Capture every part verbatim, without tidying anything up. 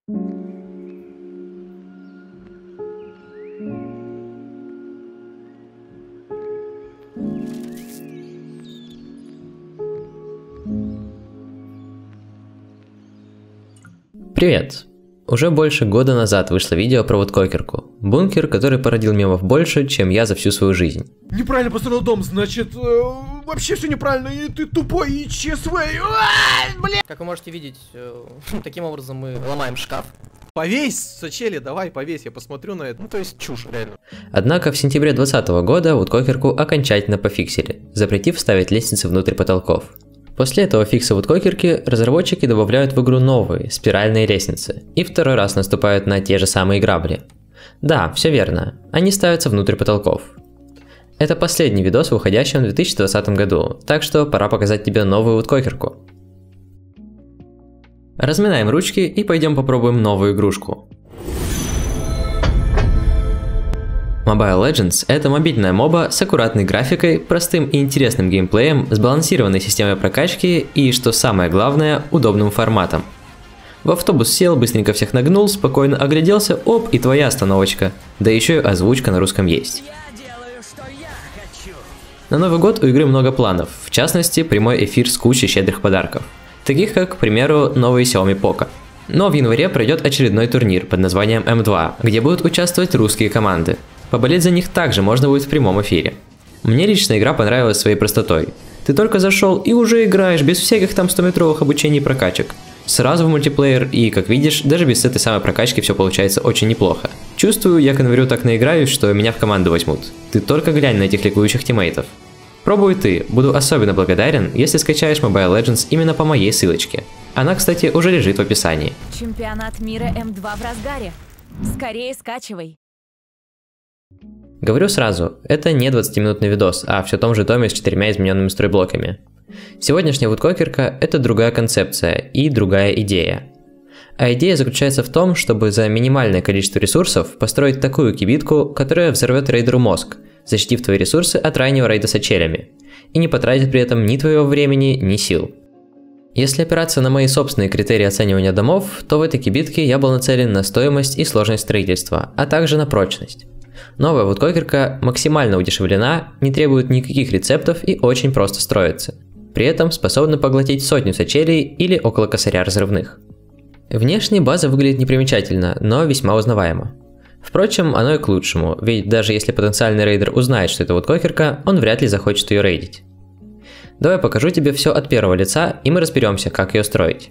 Привет! Уже больше года назад вышло видео про вудкокерку. Бункер, который породил мемов больше, чем я за всю свою жизнь. Неправильно построил дом, значит, э, вообще все неправильно, и ты тупой, и ЧСВ, а, бля! Как вы можете видеть, э, таким образом мы ломаем шкаф. Повесь, сочели, давай, повесь, я посмотрю на это. Ну, то есть чушь, реально. Однако в сентябре две тысячи двадцатого года вудкокерку окончательно пофиксили, запретив ставить лестницы внутрь потолков. После этого фикса вудкокерки разработчики добавляют в игру новые, спиральные лестницы, и второй раз наступают на те же самые грабли. Да, все верно, они ставятся внутрь потолков. Это последний видос, выходящий в две тысячи двадцатом году, так что пора показать тебе новую вудкокерку. Разминаем ручки и пойдем попробуем новую игрушку. Mobile Legends — это мобильная моба с аккуратной графикой, простым и интересным геймплеем, сбалансированной системой прокачки и, что самое главное, удобным форматом. В автобус сел, быстренько всех нагнул, спокойно огляделся, оп, и твоя остановочка. Да еще и озвучка на русском есть. На Новый год у игры много планов, в частности, прямой эфир с кучей щедрых подарков. Таких как, к примеру, новый Xiaomi Poco. Но в январе пройдет очередной турнир под названием эм два, где будут участвовать русские команды. Поболеть за них также можно будет в прямом эфире. Мне лично игра понравилась своей простотой. Ты только зашел и уже играешь без всяких там стометровых обучений и прокачек. Сразу в мультиплеер и, как видишь, даже без этой самой прокачки все получается очень неплохо. Чувствую, я к январю так наиграюсь, что меня в команду возьмут. Ты только глянь на этих ликующих тиммейтов. Пробуй ты, буду особенно благодарен, если скачаешь Mobile Legends именно по моей ссылочке. Она, кстати, уже лежит в описании. Чемпионат мира эм два в разгаре. Скорее скачивай. Говорю сразу, это не двадцатиминутный видос, а все в том же доме с четырьмя измененными стройблоками. Сегодняшняя вудкокерка — это другая концепция и другая идея. А идея заключается в том, чтобы за минимальное количество ресурсов построить такую кибитку, которая взорвет рейдеру мозг, защитив твои ресурсы от раннего рейда с очелями, и не потратит при этом ни твоего времени, ни сил. Если опираться на мои собственные критерии оценивания домов, то в этой кибитке я был нацелен на стоимость и сложность строительства, а также на прочность. Новая вудкокерка максимально удешевлена, не требует никаких рецептов и очень просто строится. При этом способна поглотить сотню сачелей или около косаря разрывных. Внешне база выглядит непримечательно, но весьма узнаваемо. Впрочем, оно и к лучшему, ведь даже если потенциальный рейдер узнает, что это вудкокерка, он вряд ли захочет ее рейдить. Давай покажу тебе все от первого лица, и мы разберемся, как ее строить.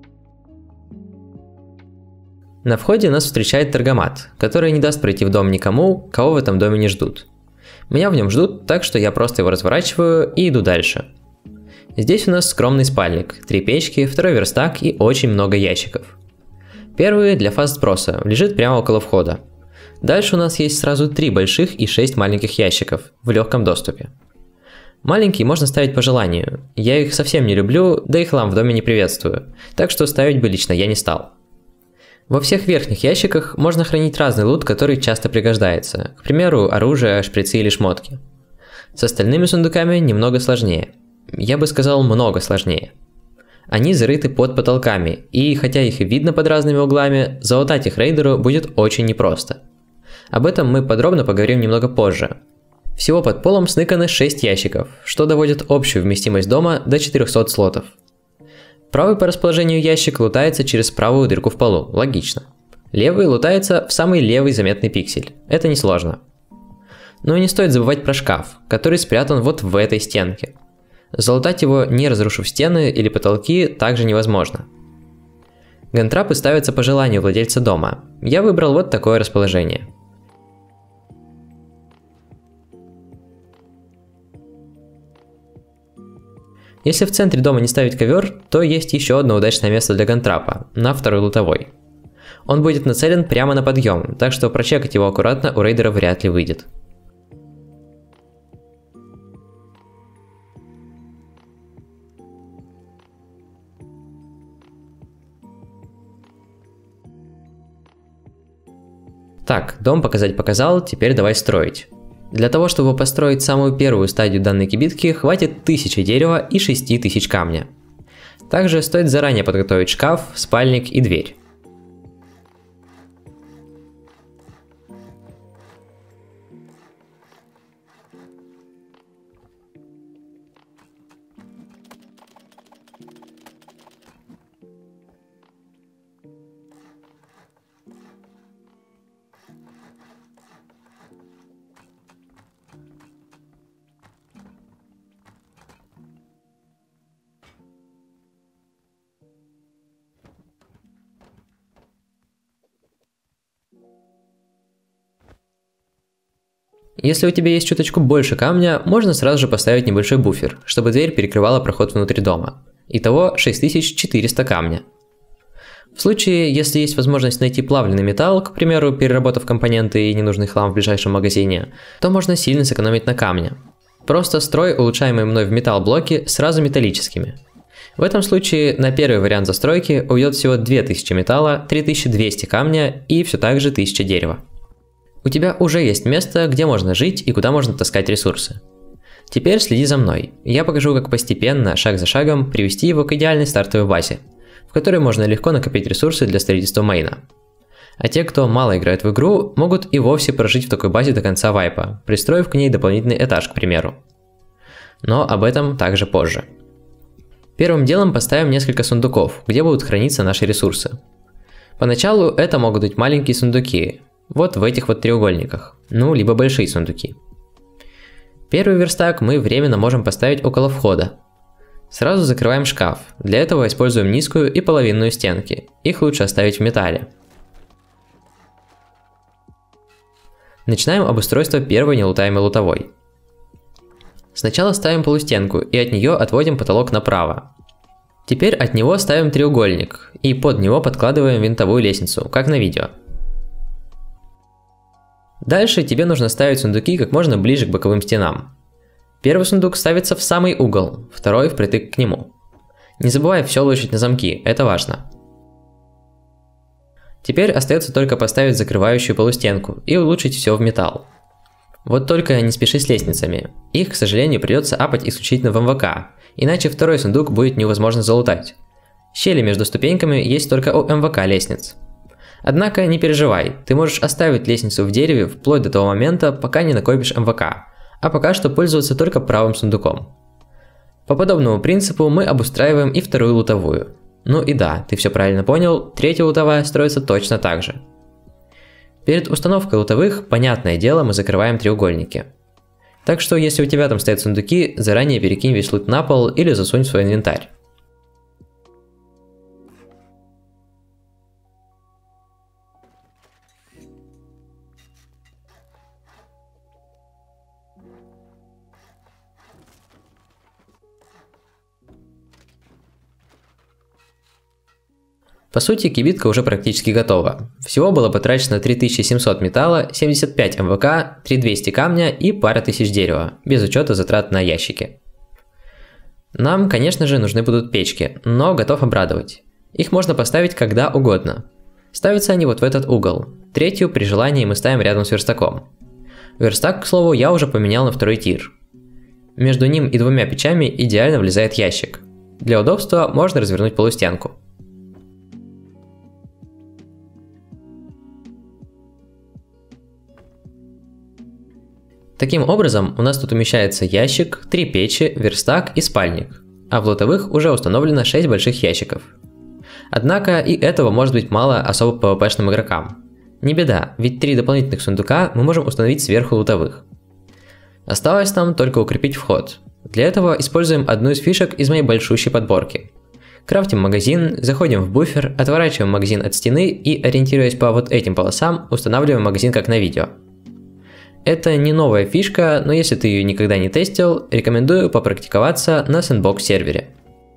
На входе нас встречает торгомат, который не даст пройти в дом никому, кого в этом доме не ждут. Меня в нем ждут, так что я просто его разворачиваю и иду дальше. Здесь у нас скромный спальник, три печки, второй верстак и очень много ящиков. Первый для фаст-сброса лежит прямо около входа. Дальше у нас есть сразу три больших и шесть маленьких ящиков в легком доступе. Маленькие можно ставить по желанию, я их совсем не люблю, да и хлам в доме не приветствую, так что ставить бы лично я не стал. Во всех верхних ящиках можно хранить разный лут, который часто пригождается, к примеру, оружие, шприцы или шмотки. С остальными сундуками немного сложнее. Я бы сказал, много сложнее. Они зарыты под потолками, и хотя их и видно под разными углами, залутать их рейдеру будет очень непросто. Об этом мы подробно поговорим немного позже. Всего под полом сныканы шесть ящиков, что доводит общую вместимость дома до четырёхсот слотов. Правый по расположению ящик лутается через правую дырку в полу, логично. Левый лутается в самый левый заметный пиксель, это несложно. Но и не стоит забывать про шкаф, который спрятан вот в этой стенке. Залутать его, не разрушив стены или потолки, также невозможно. Гантрапы ставятся по желанию владельца дома, я выбрал вот такое расположение. Если в центре дома не ставить ковер, то есть еще одно удачное место для гантрапа, на второй лутовой. Он будет нацелен прямо на подъем, так что прочекать его аккуратно у рейдера вряд ли выйдет. Так, дом показать показал, теперь давай строить. Для того, чтобы построить самую первую стадию данной кибитки, хватит тысячи дерева и шести тысяч камня. Также стоит заранее подготовить шкаф, спальник и дверь. Если у тебя есть чуточку больше камня, можно сразу же поставить небольшой буфер, чтобы дверь перекрывала проход внутрь дома. Итого шесть тысяч четыреста камня. В случае, если есть возможность найти плавленый металл, к примеру, переработав компоненты и ненужный хлам в ближайшем магазине, то можно сильно сэкономить на камне. Просто строй улучшаемые мной в металл блоки сразу металлическими. В этом случае на первый вариант застройки уйдет всего две тысячи металла, три тысячи двести камня и все так же тысяча дерева. У тебя уже есть место, где можно жить и куда можно таскать ресурсы. Теперь следи за мной, я покажу, как постепенно, шаг за шагом, привести его к идеальной стартовой базе, в которой можно легко накопить ресурсы для строительства мейна. А те, кто мало играет в игру, могут и вовсе прожить в такой базе до конца вайпа, пристроив к ней дополнительный этаж, к примеру. Но об этом также позже. Первым делом поставим несколько сундуков, где будут храниться наши ресурсы. Поначалу это могут быть маленькие сундуки, вот в этих вот треугольниках, ну либо большие сундуки. Первый верстак мы временно можем поставить около входа. Сразу закрываем шкаф, для этого используем низкую и половинную стенки, их лучше оставить в металле. Начинаем обустройство первой нелутаемой лутовой. Сначала ставим полустенку и от нее отводим потолок направо. Теперь от него ставим треугольник и под него подкладываем винтовую лестницу, как на видео. Дальше тебе нужно ставить сундуки как можно ближе к боковым стенам. Первый сундук ставится в самый угол, второй впритык к нему. Не забывай все лучить на замки, это важно. Теперь остается только поставить закрывающую полустенку и улучшить все в металл. Вот только не спеши с лестницами, их, к сожалению, придется апать исключительно в эм вэ ка, иначе второй сундук будет невозможно залутать. Щели между ступеньками есть только у эм вэ ка лестниц. Однако не переживай, ты можешь оставить лестницу в дереве вплоть до того момента, пока не накопишь эм вэ ка, а пока что пользоваться только правым сундуком. По подобному принципу мы обустраиваем и вторую лутовую. Ну и да, ты все правильно понял, третья лутовая строится точно так же. Перед установкой лутовых, понятное дело, мы закрываем треугольники. Так что если у тебя там стоят сундуки, заранее перекинь весь лут на пол или засунь в свой инвентарь. По сути, кибитка уже практически готова. Всего было потрачено три тысячи семьсот металла, семьдесят пять эм вэ ка, три тысячи двести камня и пара тысяч дерева, без учета затрат на ящики. Нам, конечно же, нужны будут печки, но готов обрадовать. Их можно поставить когда угодно. Ставятся они вот в этот угол. Третью при желании мы ставим рядом с верстаком. Верстак, к слову, я уже поменял на второй тир. Между ним и двумя печами идеально влезает ящик. Для удобства можно развернуть полустенку. Таким образом, у нас тут умещается ящик, три печи, верстак и спальник, а в лутовых уже установлено шесть больших ящиков. Однако и этого может быть мало особо пвпшным игрокам. Не беда, ведь три дополнительных сундука мы можем установить сверху лутовых. Осталось нам только укрепить вход. Для этого используем одну из фишек из моей большущей подборки. Крафтим магазин, заходим в буфер, отворачиваем магазин от стены и, ориентируясь по вот этим полосам, устанавливаем магазин как на видео. Это не новая фишка, но если ты ее никогда не тестил, рекомендую попрактиковаться на сэндбокс сервере.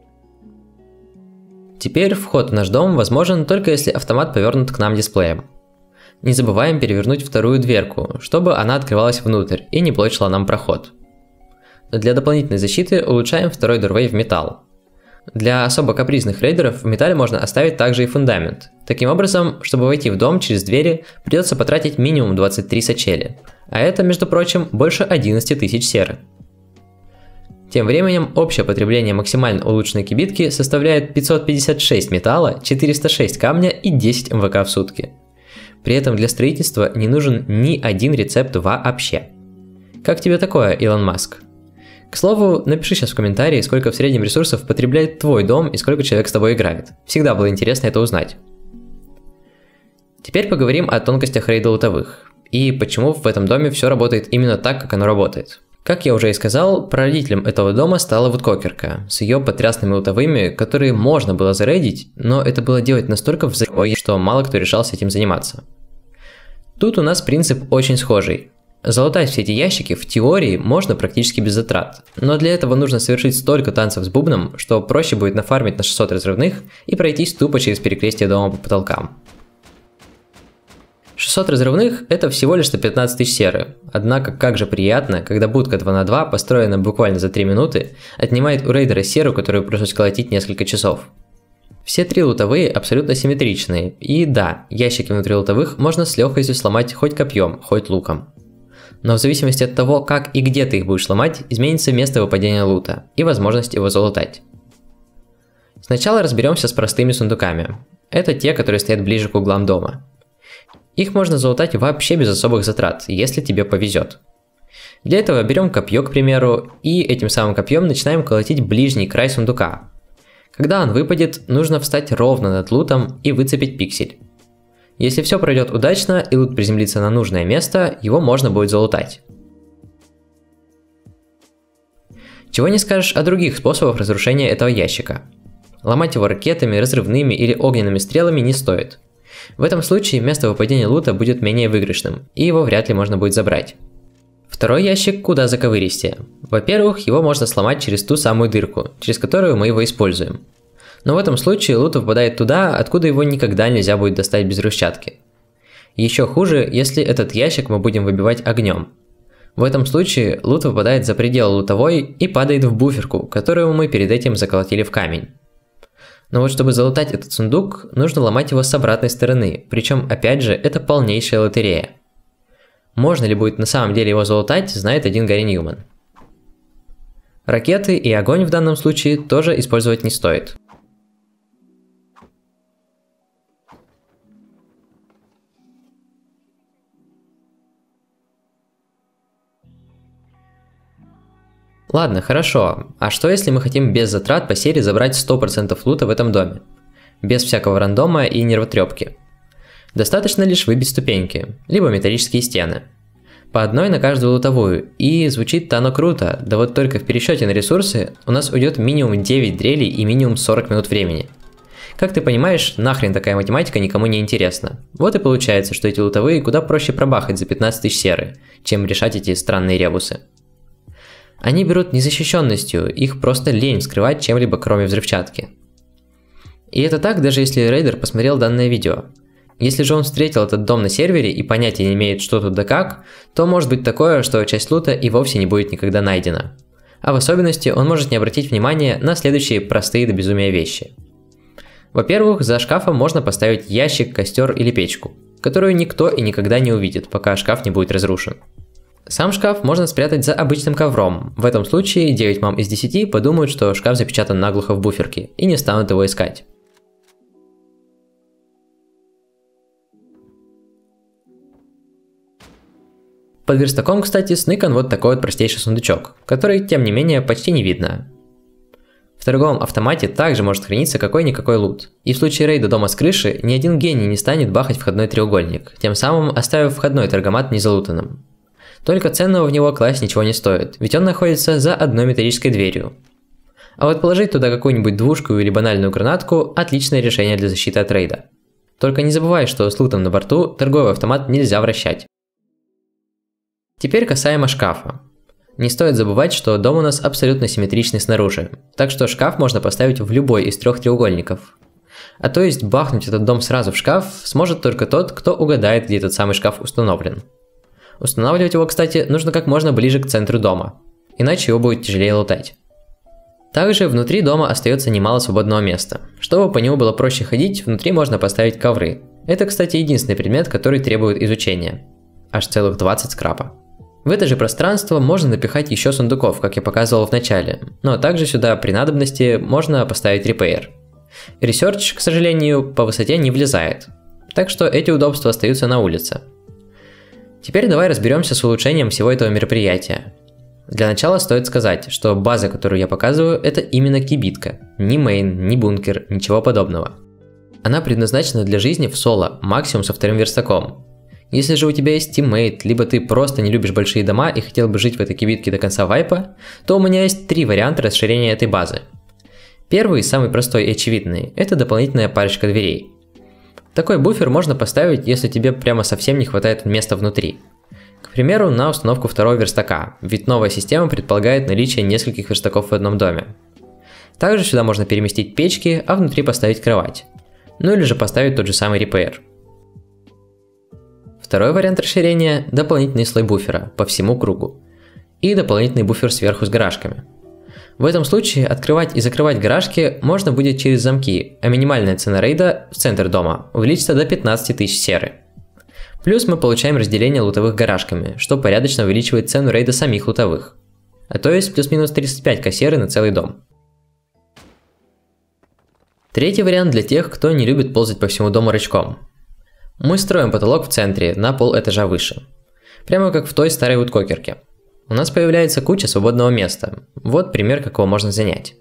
Теперь вход в наш дом возможен только если автомат повернут к нам дисплеем. Не забываем перевернуть вторую дверку, чтобы она открывалась внутрь и не блочила нам проход. Для дополнительной защиты улучшаем второй дорвей в металл. Для особо капризных рейдеров в металле можно оставить также и фундамент. Таким образом, чтобы войти в дом через двери, придется потратить минимум двадцать три сачели, а это, между прочим, больше одиннадцати тысяч серы. Тем временем, общее потребление максимально улучшенной кибитки составляет пятьсот пятьдесят шесть металла, четыреста шесть камня и десять эм вэ ка в сутки. При этом для строительства не нужен ни один рецепт вообще. Как тебе такое, Илон Маск? К слову, напиши сейчас в комментарии, сколько в среднем ресурсов потребляет твой дом и сколько человек с тобой играет. Всегда было интересно это узнать. Теперь поговорим о тонкостях рейда лутовых и почему в этом доме все работает именно так, как оно работает. Как я уже и сказал, прародителем этого дома стала вудкокерка с ее потрясными лутовыми, которые можно было зарейдить, но это было делать настолько взрывой, что мало кто решался этим заниматься. Тут у нас принцип очень схожий. Залутать все эти ящики в теории можно практически без затрат, но для этого нужно совершить столько танцев с бубном, что проще будет нафармить на шестьсот разрывных и пройтись тупо через перекрестие дома по потолкам. шестьсот разрывных – это всего лишь сто пятнадцать тысяч серы, однако как же приятно, когда будка два на два, построена буквально за три минуты, отнимает у рейдера серу, которую пришлось колотить несколько часов. Все три лутовые абсолютно симметричные, и да, ящики внутри лутовых можно с легкостью сломать хоть копьем, хоть луком. Но в зависимости от того, как и где ты их будешь ломать, изменится место выпадения лута и возможность его залутать. Сначала разберемся с простыми сундуками. Это те, которые стоят ближе к углам дома. Их можно залутать вообще без особых затрат, если тебе повезет. Для этого берем копье, к примеру, и этим самым копьем начинаем колотить ближний край сундука. Когда он выпадет, нужно встать ровно над лутом и выцепить пиксель. Если все пройдет удачно и лут приземлится на нужное место, его можно будет залутать. Чего не скажешь о других способах разрушения этого ящика. Ломать его ракетами, разрывными или огненными стрелами не стоит. В этом случае место выпадения лута будет менее выигрышным, и его вряд ли можно будет забрать. Второй ящик куда заковыристее. Во-первых, его можно сломать через ту самую дырку, через которую мы его используем. Но в этом случае лут попадает туда, откуда его никогда нельзя будет достать без взрывчатки. Еще хуже, если этот ящик мы будем выбивать огнем. В этом случае лут выпадает за пределы лутовой и падает в буферку, которую мы перед этим заколотили в камень. Но вот чтобы залутать этот сундук, нужно ломать его с обратной стороны, причем опять же это полнейшая лотерея. Можно ли будет на самом деле его залутать, знает один Гарри Ньюман. Ракеты и огонь в данном случае тоже использовать не стоит. Ладно, хорошо, а что если мы хотим без затрат по серии забрать сто процентов лута в этом доме? Без всякого рандома и нервотрепки. Достаточно лишь выбить ступеньки, либо металлические стены. По одной на каждую лутовую, и звучит-то оно круто, да вот только в пересчете на ресурсы у нас уйдет минимум девять дрелей и минимум сорок минут времени. Как ты понимаешь, нахрен такая математика никому не интересна. Вот и получается, что эти лутовые куда проще пробахать за пятнадцать тысяч серы, чем решать эти странные ребусы. Они берут незащищенностью, их просто лень скрывать чем-либо кроме взрывчатки. И это так, даже если рейдер посмотрел данное видео. Если же он встретил этот дом на сервере и понятия не имеет, что тут да как, то может быть такое, что часть лута и вовсе не будет никогда найдена. А в особенности он может не обратить внимания на следующие простые до безумия вещи. Во-первых, за шкафом можно поставить ящик, костер или печку, которую никто и никогда не увидит, пока шкаф не будет разрушен. Сам шкаф можно спрятать за обычным ковром. В этом случае девять мам из десяти подумают, что шкаф запечатан наглухо в буферке и не станут его искать. Под верстаком, кстати, сныкан вот такой вот простейший сундучок, который, тем не менее, почти не видно. В торговом автомате также может храниться какой-никакой лут. И в случае рейда дома с крыши ни один гений не станет бахать входной треугольник, тем самым оставив входной торгомат незалутанным. Только ценного в него класть ничего не стоит, ведь он находится за одной металлической дверью. А вот положить туда какую-нибудь двушку или банальную гранатку – отличное решение для защиты от рейда. Только не забывай, что с лутом на борту торговый автомат нельзя вращать. Теперь касаемо шкафа. Не стоит забывать, что дом у нас абсолютно симметричный снаружи, так что шкаф можно поставить в любой из трех треугольников. А то есть бахнуть этот дом сразу в шкаф сможет только тот, кто угадает, где этот самый шкаф установлен. Устанавливать его, кстати, нужно как можно ближе к центру дома, иначе его будет тяжелее лутать. Также внутри дома остается немало свободного места. Чтобы по нему было проще ходить, внутри можно поставить ковры. Это, кстати, единственный предмет, который требует изучения. Аж целых двадцать скрапа. В это же пространство можно напихать еще сундуков, как я показывал в начале, но также сюда при надобности можно поставить репейр. Research, к сожалению, по высоте не влезает, так что эти удобства остаются на улице. Теперь давай разберемся с улучшением всего этого мероприятия. Для начала стоит сказать, что база, которую я показываю, это именно кибитка, ни мейн, ни бункер, ничего подобного. Она предназначена для жизни в соло, максимум со вторым верстаком. Если же у тебя есть тиммейт, либо ты просто не любишь большие дома и хотел бы жить в этой кибитке до конца вайпа, то у меня есть три варианта расширения этой базы. Первый, самый простой и очевидный, это дополнительная парочка дверей. Такой буфер можно поставить, если тебе прямо совсем не хватает места внутри. К К примеру, на установку второго верстака, ведь новая система предполагает наличие нескольких верстаков в одном доме. Также сюда можно переместить печки, а внутри поставить кровать. Ну или же поставить тот же самый репейр. Второй вариант расширения – дополнительный слой буфера по всему кругу. И дополнительный буфер сверху с гаражками. В этом случае открывать и закрывать гаражки можно будет через замки, а минимальная цена рейда в центр дома увеличится до пятнадцати тысяч серы. Плюс мы получаем разделение лутовых гаражками, что порядочно увеличивает цену рейда самих лутовых. А то есть плюс-минус тридцать пять тысяч серы на целый дом. Третий вариант для тех, кто не любит ползать по всему дому рычком. Мы строим потолок в центре, на пол этажа выше. Прямо как в той старой вудкокерке. У нас появляется куча свободного места. Вот пример, как его можно занять.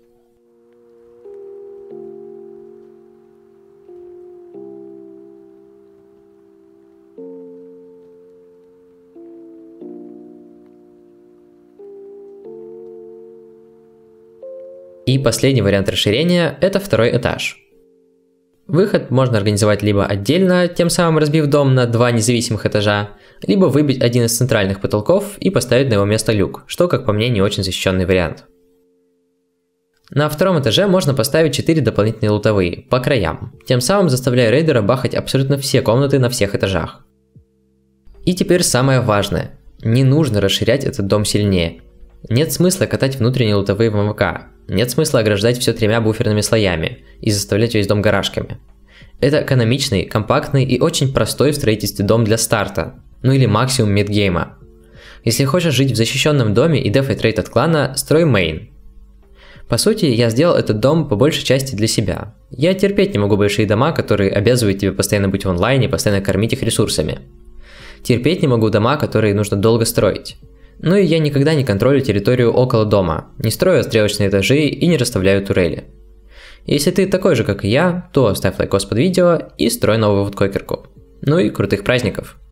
И последний вариант расширения – это второй этаж. Выход можно организовать либо отдельно, тем самым разбив дом на два независимых этажа, либо выбить один из центральных потолков и поставить на его место люк, что, как по мне, не очень защищенный вариант. На втором этаже можно поставить четыре дополнительные лутовые, по краям, тем самым заставляя рейдера бахать абсолютно все комнаты на всех этажах. И теперь самое важное. Не нужно расширять этот дом сильнее. Нет смысла катать внутренние лутовые в МВК. Нет смысла ограждать все тремя буферными слоями и заставлять весь дом гаражками. Это экономичный, компактный и очень простой в строительстве дом для старта, ну или максимум мидгейма. Если хочешь жить в защищенном доме и дефать рейд от клана, строй мейн. По сути, я сделал этот дом по большей части для себя. Я терпеть не могу большие дома, которые обязывают тебя постоянно быть в онлайне, постоянно кормить их ресурсами. Терпеть не могу дома, которые нужно долго строить. Ну и я никогда не контролю территорию около дома, не строю стрелочные этажи и не расставляю турели. Если ты такой же, как и я, то ставь лайкос под видео и строй новую вудкокерку. Ну и крутых праздников!